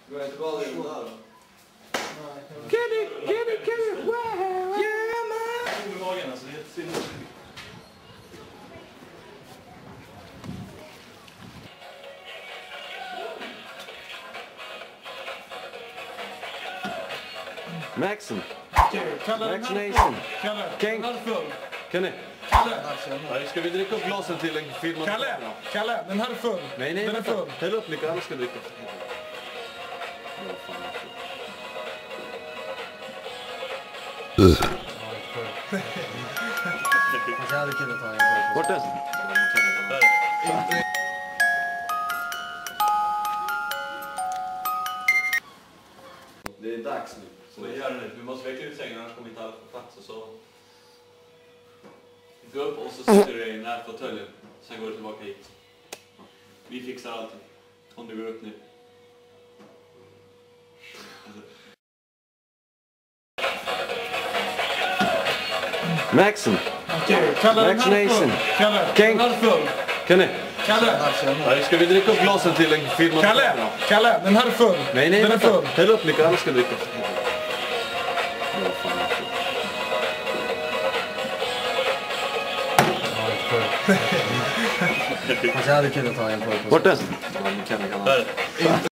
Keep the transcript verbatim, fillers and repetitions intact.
Går jag inte bara in där då? Kenny, Kenny, Kenny, wow! Yeah man! Jag tror magen, alltså det är helt sinnessjukt. Maxen. Kalle, Vaccination. Kalle, King. den här är full. Kenny. Kalle, Nej, ska vi dricka upp glasen till en film? Kalle, Kalle, den här är full. Nej, nej, den är full. Häll upp Nico, alla ska dricka. Jag hade kunnat ta en på. Vart är det? Det är dags nu. Så vi gör det nu. Vi måste väcka ut sängen, annars kommer inte alla på plats. Och så gå upp och så sitter du i den här fåtöljen. Sen går du tillbaka hit. Vi fixar allting. Om du går upp nu. Maxen. Kalle, den här är full. Vaccination. Kalle, King. den här är full. Kenny. Kalle, Nej, ska vi dricka upp glasen till en film? Kalle, Kalle, den här är full. Nej, nej, den är full. Häll upp Nico, alla ska dricka. Jag hade kunnat ta en på. Vart är det? Man kan, kan.